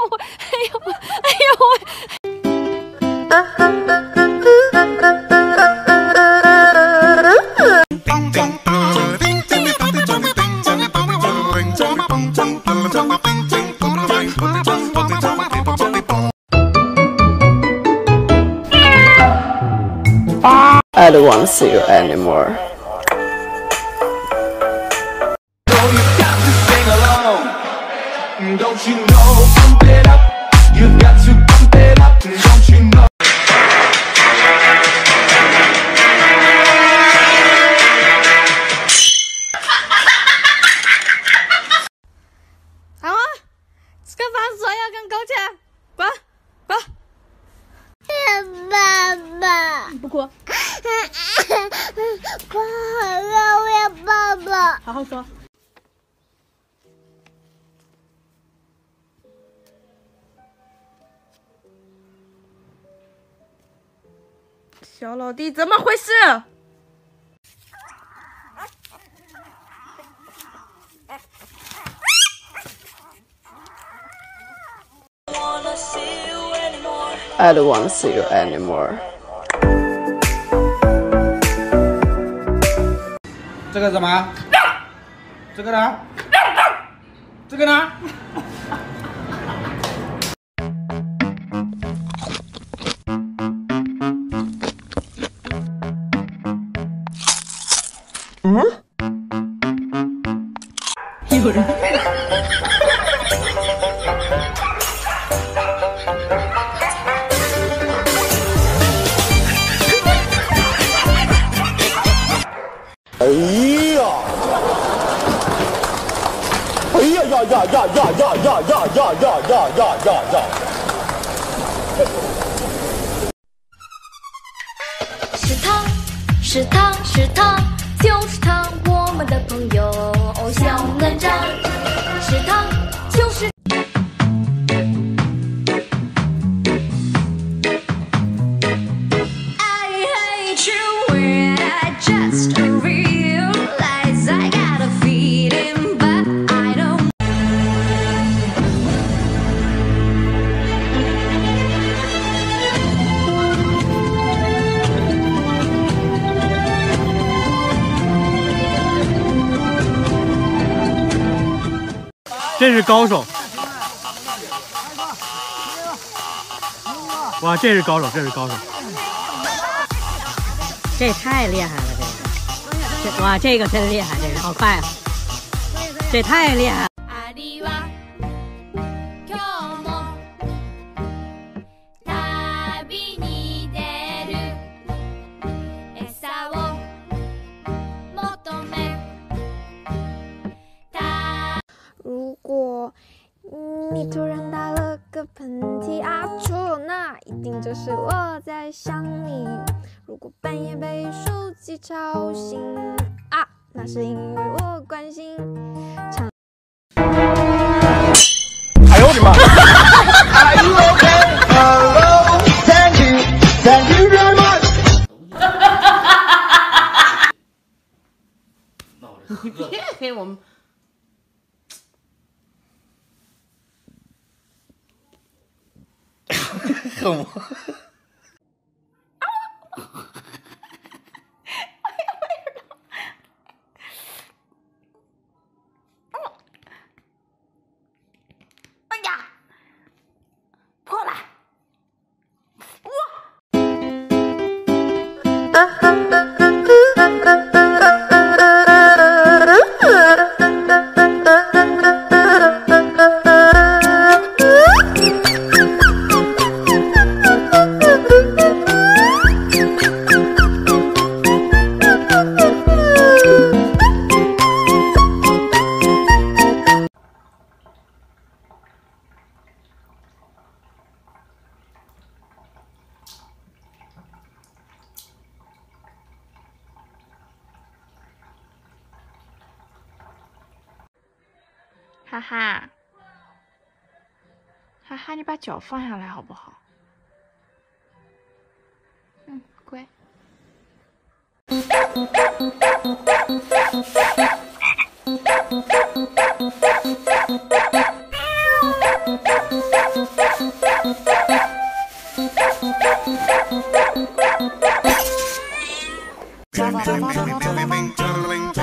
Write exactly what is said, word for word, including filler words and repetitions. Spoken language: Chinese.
呦，哎 I don't want to see you anymore. Don't you know, pump it up, you've got to pump it up, don't you know? 好啊，吃个饭说要跟苟且，滚滚！ 爸爸， 不哭， 我好要我要爸爸。 好好说。小老弟，怎么回事？ I don't want to see you anymore. 这个怎么？这个呢？这个呢？ 嗯？ 有人。 哎呀！哎呀呀呀呀呀呀呀呀呀呀呀呀呀呀！ 是他，是他，是他，就是他，我们的朋友小男长。是他，就是。I hate you when I just realize I got a feeling, but I don't. 这是高手！哇，这是高手，这是高手！ 这也太厉害了，这个，这哇，这个真厉害，这个好快啊！这太厉害了！ 如果你突然打了个喷嚏啊，错，那一定就是我在想你。如果半夜被手机吵醒啊，那是因为我关心。唱。 哎呦我的妈 ！Are you okay? Hello, thank you, thank you very much. 你别给我们。 恨我。 哎呀，破了！哈哈，哈哈，你把脚放下来好不好？嗯，乖。 bing, bing, bing, bing, bing, bing, bing,